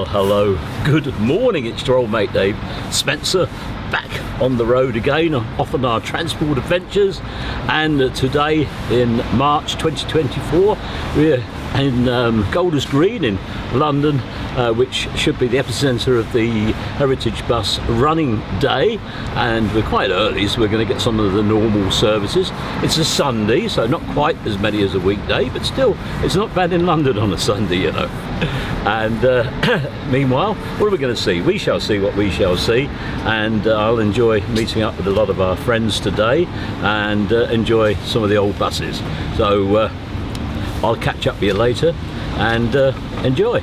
Well, hello, good morning, it's your old mate Dave Spencer, back on the road again, off on our transport adventures. And today in March 2024, we're in Golders Green in London, which should be the epicentre of the Heritage Bus running day, and we're quite early, so we're going to get some of the normal services. It's a Sunday, so not quite as many as a weekday, but still it's not bad in London on a Sunday, you know. And meanwhile, what are we going to see? We shall see what we shall see, and I'll enjoy meeting up with a lot of our friends today and enjoy some of the old buses. So I'll catch up with you later, and enjoy.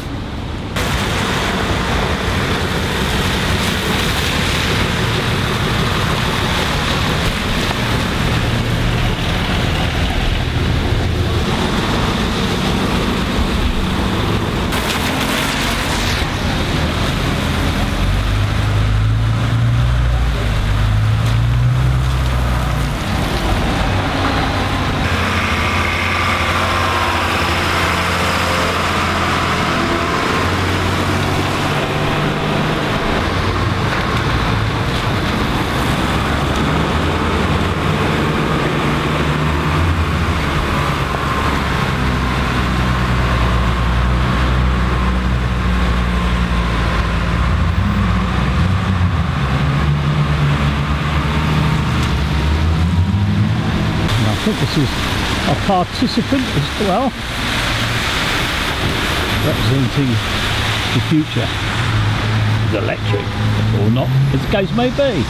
I think this is a participant as well, representing the future. It's electric or not, as the case may be.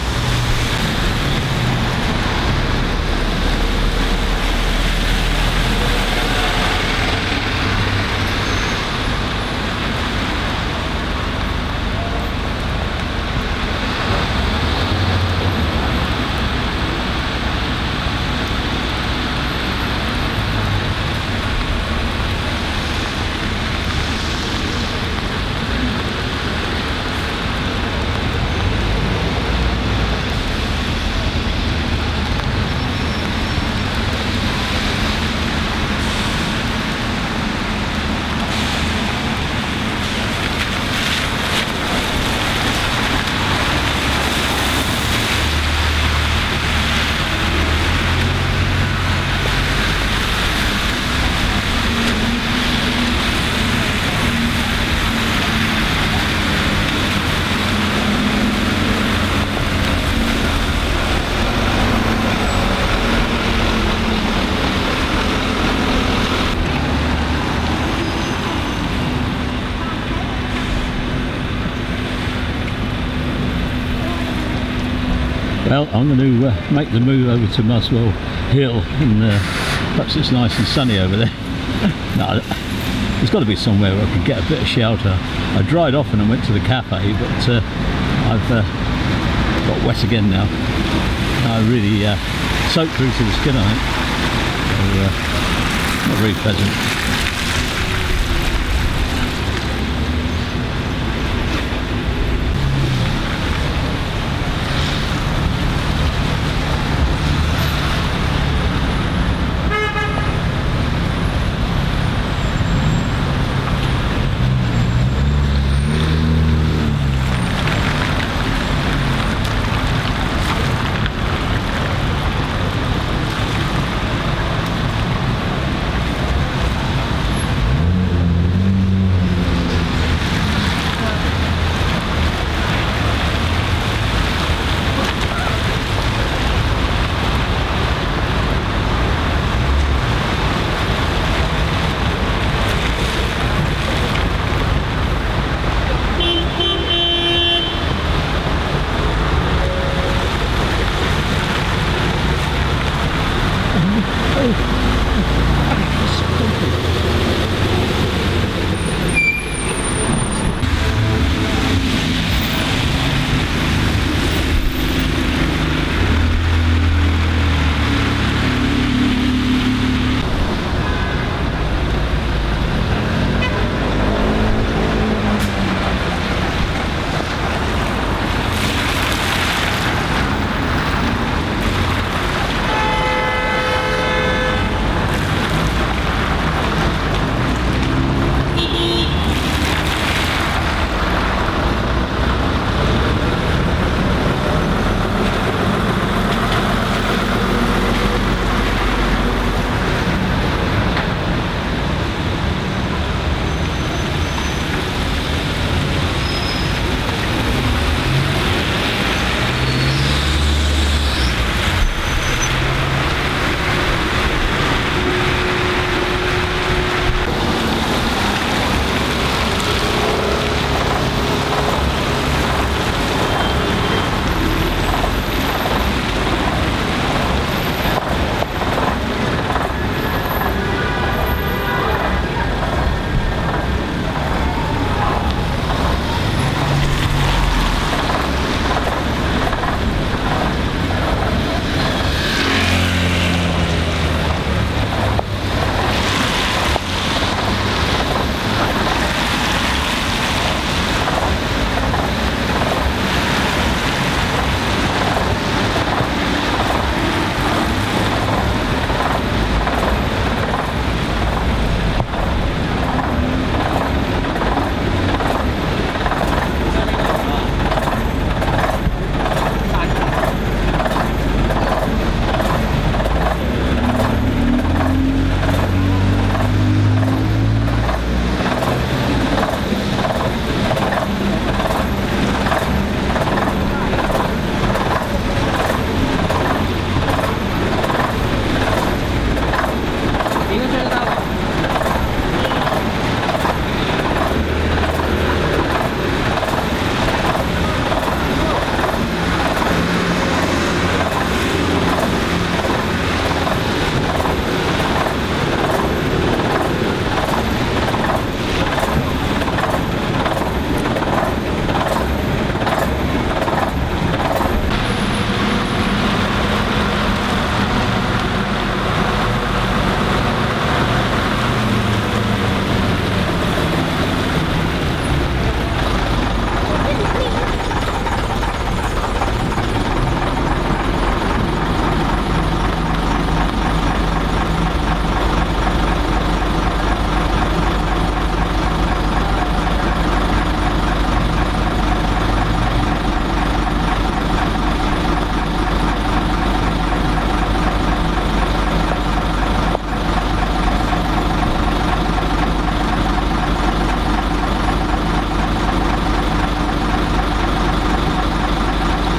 Well, I'm going to make the move over to Muswell Hill, and perhaps it's nice and sunny over there. No, there's got to be somewhere where I can get a bit of shelter. I dried off and I went to the cafe, but I've got wet again now. I really soaked through to the skin, I think. So, not very pleasant.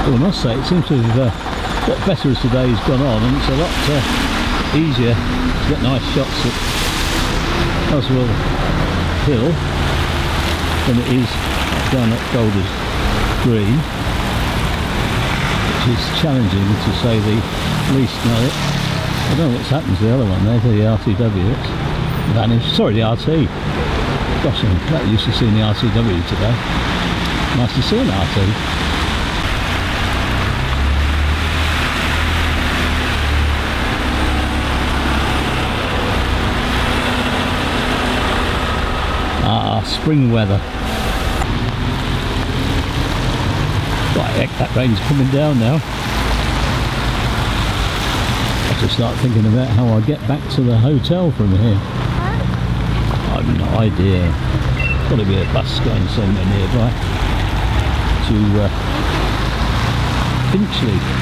Well, I must say, it seems to have got better as the day's gone on, and it's a lot easier to get nice shots at Muswell Hill than it is down at Golders Green, which is challenging to say the least. Now, I don't know what's happened to the other one there, the RTW. It's vanished. Sorry, the RT. Gosh, I'm that used to seeing the RTW today. Nice to see an RT. Spring weather. Right, heck, that rain's coming down now. I have to start thinking about how I get back to the hotel from here. I've no idea. There's got to be a bus going somewhere nearby to Finchley.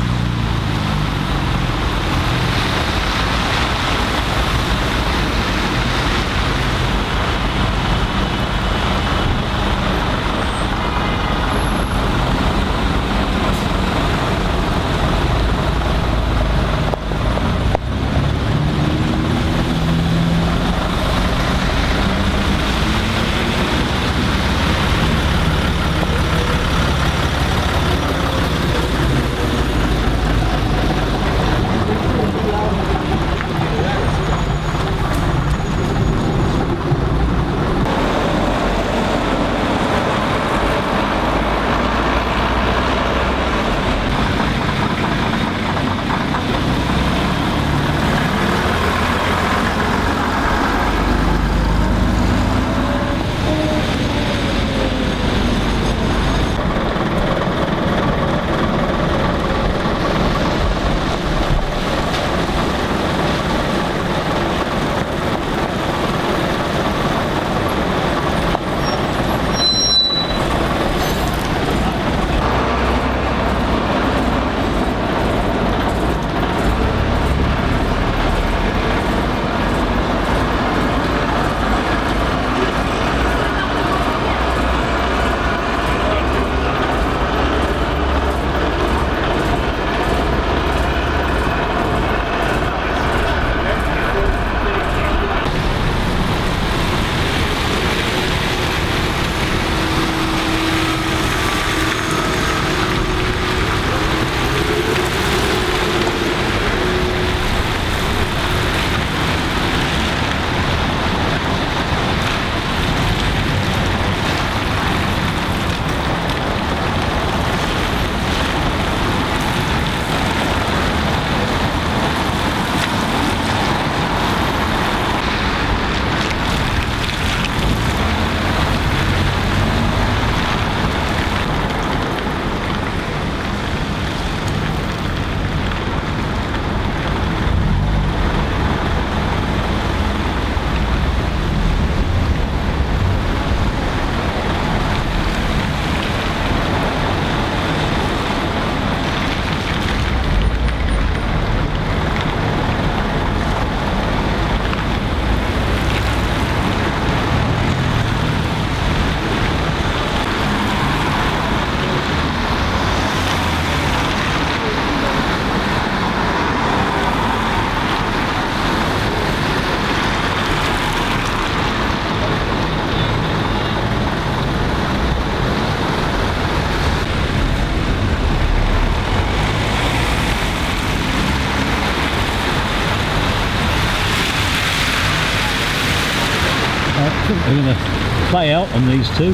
think we're going to play out on these two.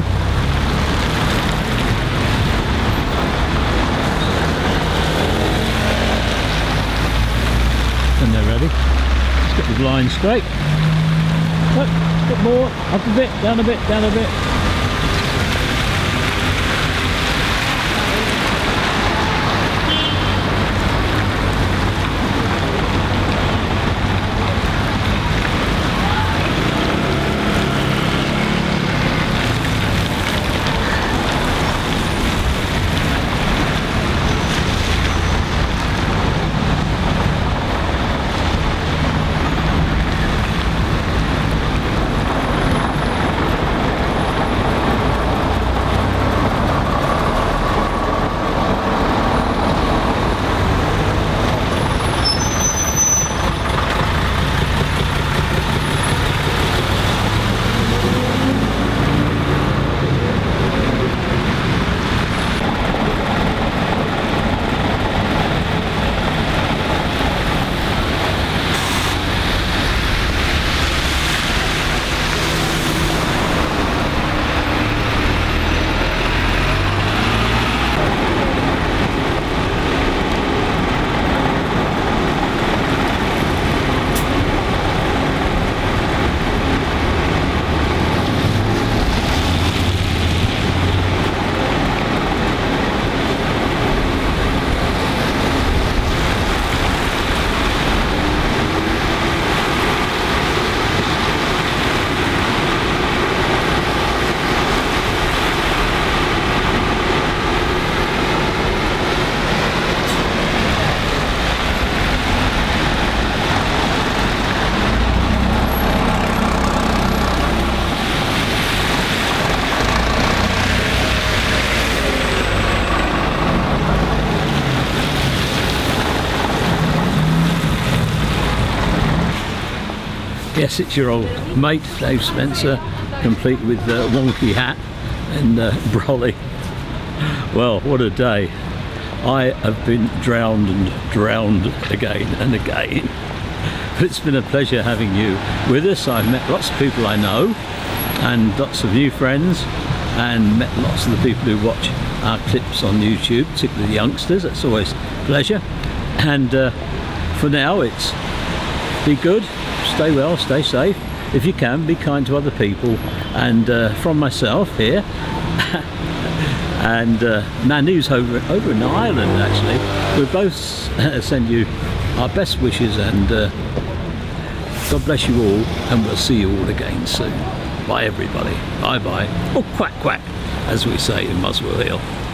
When they're ready. Let's get the blind straight. Look, a bit more, up a bit, down a bit, down a bit. Yes, it's your old mate Dave Spencer, complete with the wonky hat and brolly. Well, what a day. I have been drowned and drowned again and again. But it's been a pleasure having you with us. I've met lots of people I know and lots of new friends, and met lots of the people who watch our clips on YouTube, particularly the youngsters. That's always a pleasure. And for now, it's be good, stay well, stay safe. If you can, be kind to other people. And from myself here, and Nanu's over in Ireland actually, we'll both send you our best wishes, and God bless you all, and we'll see you all again soon. Bye everybody, bye bye, or quack quack as we say in Muswell Hill.